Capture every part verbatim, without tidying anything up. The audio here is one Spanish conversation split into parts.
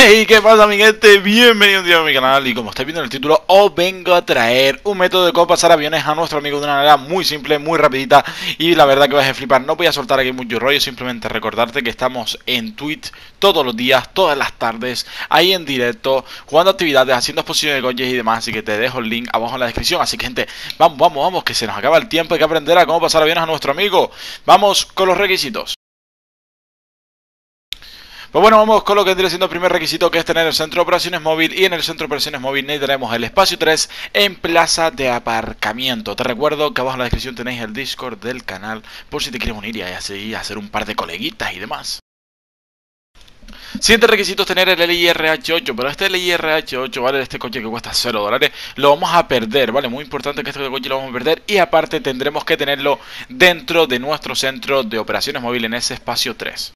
Hey, ¿qué pasa mi gente? Bienvenidos un día a mi canal y como estáis viendo en el título, os vengo a traer un método de cómo pasar aviones a nuestro amigo de una manera muy simple, muy rapidita y la verdad que vais a flipar. No voy a soltar aquí mucho rollo, simplemente recordarte que estamos en Twitch todos los días, todas las tardes, ahí en directo, jugando actividades, haciendo exposiciones de coches y demás, así que te dejo el link abajo en la descripción. Así que gente, vamos, vamos, vamos, que se nos acaba el tiempo, hay que aprender a cómo pasar aviones a nuestro amigo. Vamos con los requisitos. Pues bueno, vamos con lo que vendría siendo el primer requisito, que es tener el centro de operaciones móvil. Y en el centro de operaciones móvil necesitaremos el espacio tres en plaza de aparcamiento. Te recuerdo que abajo en la descripción tenéis el Discord del canal por si te quieres unir y así hacer un par de coleguitas y demás. Siguiente requisito es tener el L I R H ocho, pero este L I R H ocho, ¿vale? Este coche que cuesta cero dólares, lo vamos a perder, ¿vale? Muy importante que este coche lo vamos a perder y aparte tendremos que tenerlo dentro de nuestro centro de operaciones móvil en ese espacio tres.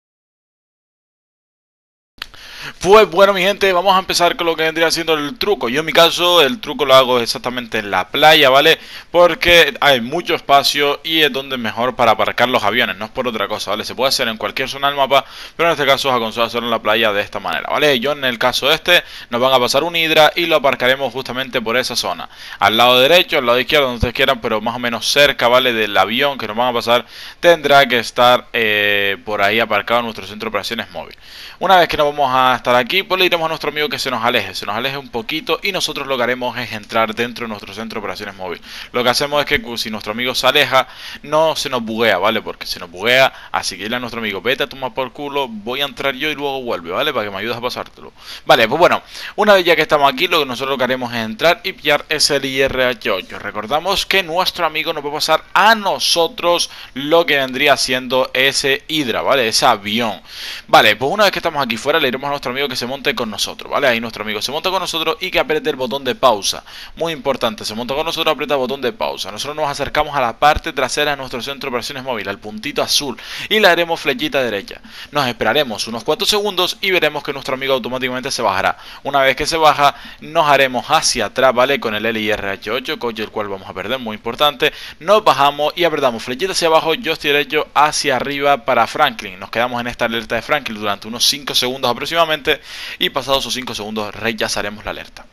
Pues bueno mi gente, vamos a empezar con lo que vendría siendo el truco. Yo en mi caso el truco lo hago exactamente en la playa, ¿vale? Porque hay mucho espacio y es donde es mejor para aparcar los aviones, no es por otra cosa, ¿vale? Se puede hacer en cualquier zona del mapa, pero en este caso os aconsejo hacerlo en la playa de esta manera, ¿vale? Yo en el caso este nos van a pasar un Hydra y lo aparcaremos justamente por esa zona, al lado derecho, al lado izquierdo, donde ustedes quieran, pero más o menos cerca, ¿vale? Del avión que nos van a pasar tendrá que estar eh, por ahí aparcado en nuestro centro de operaciones móvil. Una vez que nos vamos a estar aquí, pues le diremos a nuestro amigo que se nos aleje, se nos aleje un poquito y nosotros lo que haremos es entrar dentro de nuestro centro de operaciones móvil. Lo que hacemos es que si nuestro amigo se aleja, no se nos buguea, ¿vale? Porque se nos buguea, así que dile a nuestro amigo, vete a tomar por culo, voy a entrar yo y luego vuelve, ¿vale? Para que me ayudes a pasártelo. Vale, pues bueno, una vez ya que estamos aquí, lo que nosotros lo que haremos es entrar y pillar ese L I R H ocho. Recordamos que nuestro amigo nos va a pasar a nosotros lo que vendría siendo ese Hydra, ¿vale? Ese avión. Vale, pues una vez que estamos aquí fuera, le diremos a nuestro amigo que se monte con nosotros, ¿vale? Ahí nuestro amigo se monta con nosotros y que apriete el botón de pausa. Muy importante, se monta con nosotros, aprieta el botón de pausa. Nosotros nos acercamos a la parte trasera de nuestro centro de operaciones móvil, al puntito azul, y le daremos flechita derecha. Nos esperaremos unos cuantos segundos y veremos que nuestro amigo automáticamente se bajará. Una vez que se baja, nos haremos hacia atrás, ¿vale? Con el L I R H ocho, coche el cual vamos a perder, muy importante. Nos bajamos y apretamos flechita hacia abajo, yo estoy derecho hacia arriba para Franklin. Nos quedamos en esta alerta de Franklin durante unos cinco segundos aproximadamente y pasados esos cinco segundos rechazaremos la alerta.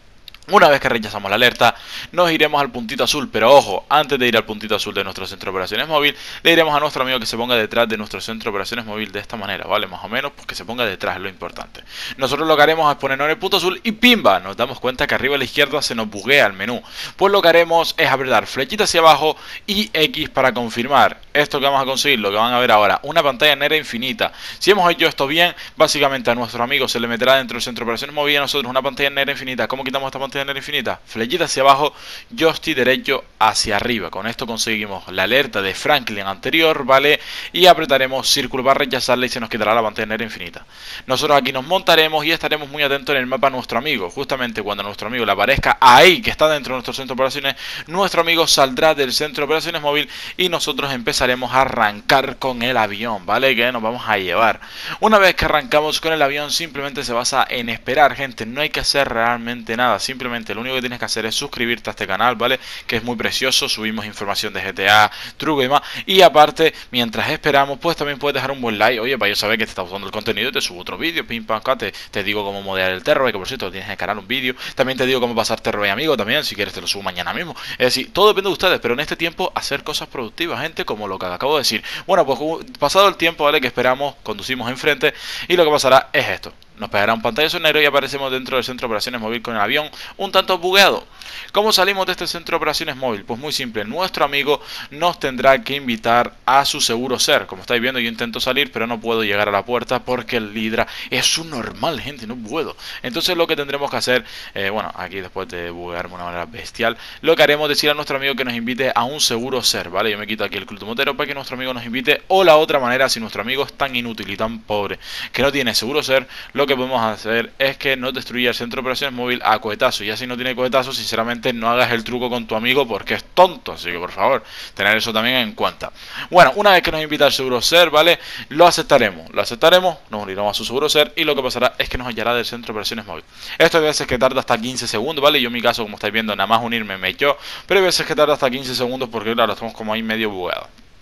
Una vez que rechazamos la alerta, nos iremos al puntito azul, pero ojo, antes de ir al puntito azul de nuestro centro de operaciones móvil, le diremos a nuestro amigo que se ponga detrás de nuestro centro de operaciones móvil de esta manera, ¿vale? Más o menos, pues que se ponga detrás es lo importante. Nosotros lo que haremos es ponernos en el punto azul y ¡pimba! Nos damos cuenta que arriba a la izquierda se nos buguea el menú. Pues lo que haremos es apretar flechita hacia abajo y X para confirmar. Esto que vamos a conseguir, lo que van a ver ahora, una pantalla negra infinita. Si hemos hecho esto bien, básicamente a nuestro amigo se le meterá dentro del centro de operaciones móvil y a nosotros una pantalla negra infinita. ¿Cómo quitamos esta pantalla negra infinita? Flechita hacia abajo, joystick derecho hacia arriba. Con esto conseguimos la alerta de Franklin anterior, ¿vale? Y apretaremos círculo para rechazarla y se nos quitará la pantalla negra infinita. Nosotros aquí nos montaremos y estaremos muy atentos en el mapa a nuestro amigo. Justamente cuando a nuestro amigo le aparezca ahí, que está dentro de nuestro centro de operaciones, nuestro amigo saldrá del centro de operaciones móvil y nosotros empezaremos a arrancar con el avión, ¿vale? Que nos vamos a llevar. Una vez que arrancamos con el avión, simplemente se basa en esperar, gente. No hay que hacer realmente nada. Simplemente lo único que tienes que hacer es suscribirte a este canal, ¿vale? Que es muy precioso, subimos información de G T A, truco y demás. Y aparte, mientras esperamos, pues también puedes dejar un buen like. Oye, para yo saber que te está gustando el contenido, te subo otro vídeo, pim pam, te, te digo cómo modear el terror, que por cierto tienes en el canal un vídeo. También te digo cómo pasar terror, amigo, también, si quieres te lo subo mañana mismo. Es decir, todo depende de ustedes, pero en este tiempo hacer cosas productivas, gente, como lo que acabo de decir. Bueno, pues pasado el tiempo, ¿vale? Que esperamos, conducimos enfrente y lo que pasará es esto. Nos pegará un pantallazo negro y aparecemos dentro del centro de operaciones móvil con el avión un tanto bugueado. ¿Cómo salimos de este centro de operaciones móvil? Pues muy simple, nuestro amigo nos tendrá que invitar a su seguro ser. Como estáis viendo, yo intento salir, pero no puedo llegar a la puerta porque el Hydra es un normal, gente, no puedo. Entonces lo que tendremos que hacer, eh, bueno, aquí después de buguearme de una manera bestial, lo que haremos es decir a nuestro amigo que nos invite a un seguro ser, ¿vale? Yo me quito aquí el club motero para que nuestro amigo nos invite, o la otra manera, si nuestro amigo es tan inútil y tan pobre que no tiene seguro ser, lo que podemos hacer es que no destruya el centro de operaciones móvil a cohetazo. Y así no tiene cohetazo, sinceramente no hagas el truco con tu amigo porque es tonto, así que por favor, tener eso también en cuenta. Bueno, una vez que nos invita al seguro ser, ¿vale? Lo aceptaremos, lo aceptaremos, nos uniremos a su seguro ser y lo que pasará es que nos hallará del centro de operaciones móvil. Esto hay veces que tarda hasta quince segundos, ¿vale? Yo en mi caso, como estáis viendo, nada más unirme me echó, pero hay veces que tarda hasta quince segundos porque claro, estamos como ahí medio bugueados.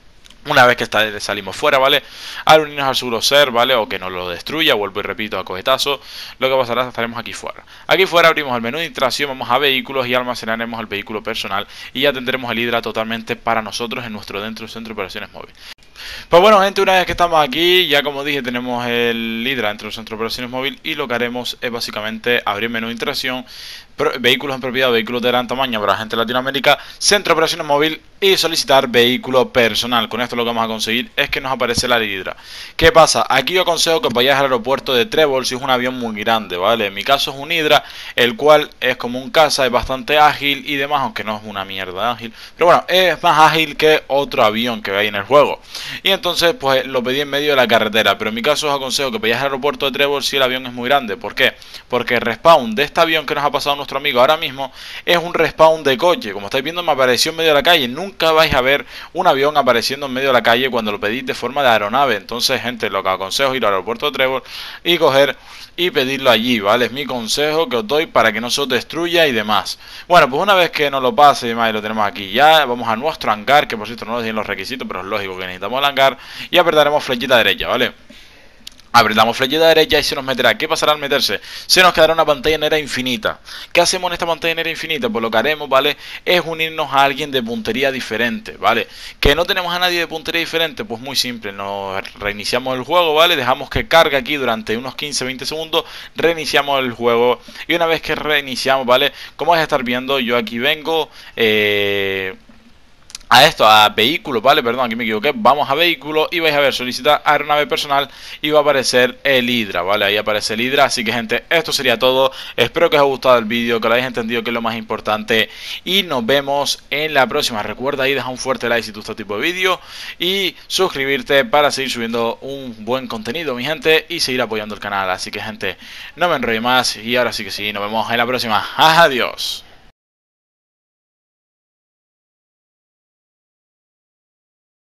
Una vez que está, salimos fuera, ¿vale? Al unirnos al seguro ser, ¿vale? O que nos lo destruya, vuelvo y repito, a cohetazo. Lo que pasará es que estaremos aquí fuera. Aquí fuera abrimos el menú de instalación, vamos a vehículos y almacenaremos el vehículo personal. Y ya tendremos el Hydra totalmente para nosotros en nuestro dentro centro de operaciones móvil. Pues bueno, gente, una vez que estamos aquí, ya como dije, tenemos el Hydra dentro del centro de operaciones móvil. Y lo que haremos es básicamente abrir menú de instalación, vehículos en propiedad, vehículos de gran tamaño para la gente de Latinoamérica, centro de operaciones móvil y solicitar vehículo personal. Con esto lo que vamos a conseguir es que nos aparece la Hydra. ¿Qué pasa? Aquí yo aconsejo que vayáis al aeropuerto de Trevor si es un avión muy grande, ¿vale? En mi caso es un Hydra, el cual es como un caza, es bastante ágil y demás, aunque no es una mierda ágil. Pero bueno, es más ágil que otro avión que hay en el juego. Y entonces pues lo pedí en medio de la carretera. Pero en mi caso os aconsejo que vayáis al aeropuerto de Trevor si el avión es muy grande. ¿Por qué? Porque el respawn de este avión que nos ha pasado nuestro amigo ahora mismo es un respawn de coche. Como estáis viendo, me apareció en medio de la calle. Nunca vais a ver un avión apareciendo en medio de la calle cuando lo pedís de forma de aeronave. Entonces, gente, lo que aconsejo es ir al aeropuerto de Trevor y coger y pedirlo allí, ¿vale? Es mi consejo que os doy para que no se os destruya y demás. Bueno, pues una vez que nos lo pase y demás, y lo tenemos aquí ya, vamos a nuestro hangar, que por cierto no nos tienen los requisitos, pero es lógico que necesitamos el hangar, y apretaremos flechita derecha, ¿vale? Apretamos flechita derecha y se nos meterá. ¿Qué pasará al meterse? Se nos quedará una pantalla negra infinita. ¿Qué hacemos en esta pantalla negra infinita? Pues lo que haremos, ¿vale? Es unirnos a alguien de puntería diferente, ¿vale? ¿Que no tenemos a nadie de puntería diferente? Pues muy simple. Nos reiniciamos el juego, ¿vale? Dejamos que cargue aquí durante unos quince a veinte segundos. Reiniciamos el juego. Y una vez que reiniciamos, ¿vale? Como vais a estar viendo, yo aquí vengo... Eh... a esto, a vehículo, vale, perdón, aquí me equivoqué. Vamos a vehículo y vais a ver solicitar aeronave personal y va a aparecer el Hydra, vale, ahí aparece el Hydra. Así que, gente, esto sería todo. Espero que os haya gustado el vídeo, que lo hayáis entendido, que es lo más importante, y nos vemos en la próxima. Recuerda ahí dejar un fuerte like si te gusta este tipo de vídeo y suscribirte para seguir subiendo un buen contenido, mi gente, y seguir apoyando el canal. Así que, gente, no me enrollo más y ahora sí que sí, nos vemos en la próxima. Adiós.